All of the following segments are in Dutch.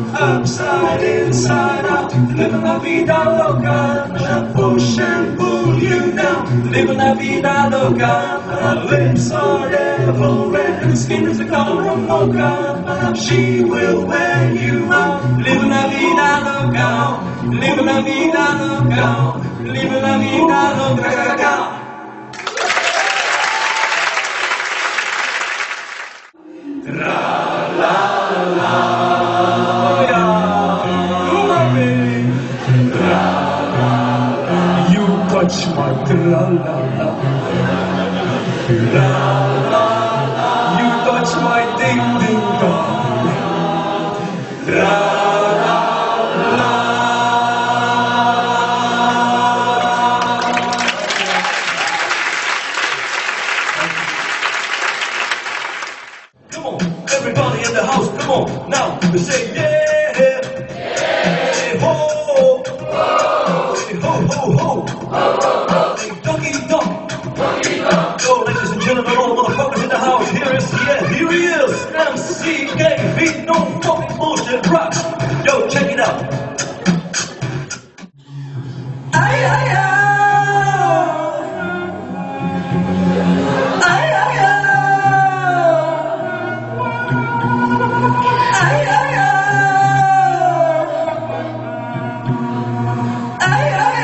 upside, inside out, living la vida loca, push and pull you down, living la vida loca, lips are devil red, and skin is the color of mocha, she will wear you out, living la vida loca, living la vida loca, living la vida loca. Touch my tra-la-la, la-la-la. You touch my ding-ding-dong, la-la-la. Come on, everybody in the house, come on, now, say yeah, yeah, ho, ho, ho, ho. Yo, ladies and gentlemen, all the motherfuckers in the house, here he is, MCK, beat no fucking bullshit rock. Yo, check it out. Ay, ay, ay. Ay, ay, ay. Ay, ay, ay. Ay, ay, ay.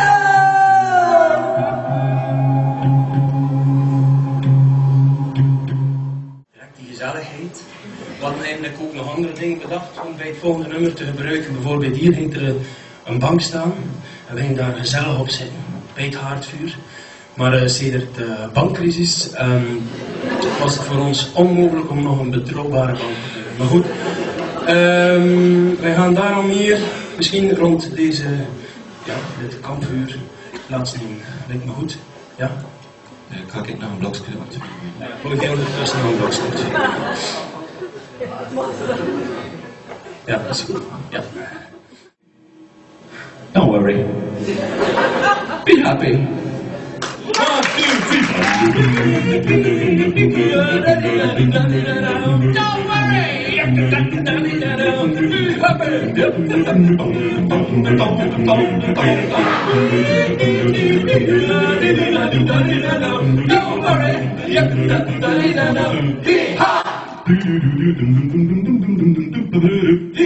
Gezelligheid. We hadden eigenlijk ook nog andere dingen bedacht om bij het volgende nummer te gebruiken. Bijvoorbeeld hier ging er een bank staan en we gingen daar gezellig op zitten, bij het haardvuur. Maar sedert de bankcrisis was het voor ons onmogelijk om nog een betrouwbare bank te hebben. Maar goed, wij gaan daarom hier misschien rond dit kampvuur plaatsnemen. Lijkt me goed, ja? Kan ik nog een blokje doen? Gooi jij ondertussen nog een blokje? Ja, dat is goed. Ja. Don't worry. Be happy. 1, 2, 3. Don't worry. Don't worry.